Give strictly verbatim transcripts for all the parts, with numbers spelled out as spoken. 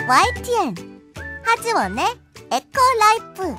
와이티엔 하지원의 에코라이프.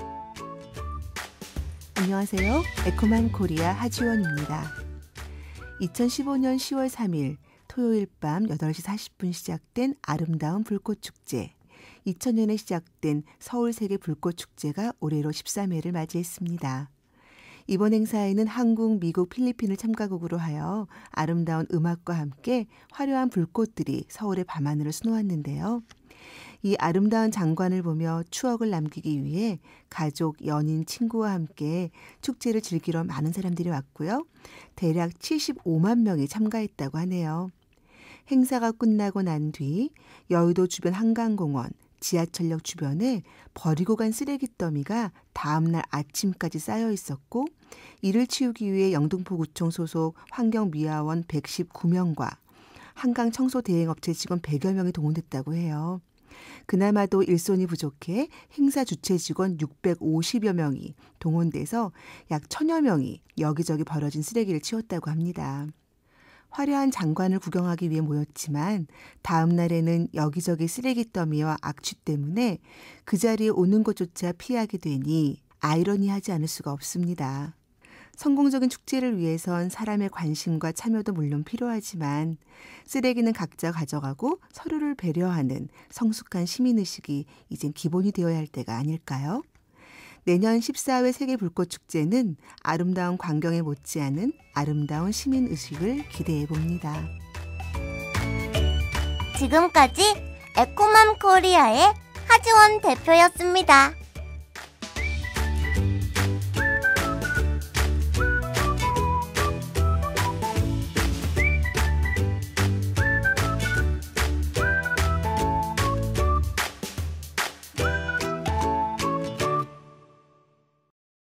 안녕하세요. 에코맘 코리아 하지원입니다. 이천십오 년 시월 삼일 토요일 밤 여덟 시 사십 분 시작된 아름다운 불꽃축제. 이천 년에 시작된 서울세계 불꽃축제가 올해로 십삼 회를 맞이했습니다. 이번 행사에는 한국, 미국, 필리핀을 참가국으로 하여 아름다운 음악과 함께 화려한 불꽃들이 서울의 밤하늘을 수놓았는데요. 이 아름다운 장관을 보며 추억을 남기기 위해 가족, 연인, 친구와 함께 축제를 즐기러 많은 사람들이 왔고요. 대략 칠십오만 명이 참가했다고 하네요. 행사가 끝나고 난 뒤 여의도 주변 한강공원, 지하철역 주변에 버리고 간 쓰레기 더미가 다음날 아침까지 쌓여 있었고, 이를 치우기 위해 영등포구청 소속 환경미화원 백십구 명과 한강 청소 대행업체 직원 백여 명이 동원됐다고 해요. 그나마도 일손이 부족해 행사 주최 직원 육백오십여 명이 동원돼서 약 천여 명이 여기저기 버려진 쓰레기를 치웠다고 합니다. 화려한 장관을 구경하기 위해 모였지만 다음 날에는 여기저기 쓰레기 더미와 악취 때문에 그 자리에 오는 것조차 피하게 되니 아이러니하지 않을 수가 없습니다. 성공적인 축제를 위해선 사람의 관심과 참여도 물론 필요하지만 쓰레기는 각자 가져가고 서로를 배려하는 성숙한 시민의식이 이젠 기본이 되어야 할 때가 아닐까요? 내년 십사 회 세계불꽃축제는 아름다운 광경에 못지않은 아름다운 시민의식을 기대해봅니다. 지금까지 에코맘 코리아의 하지원 대표였습니다.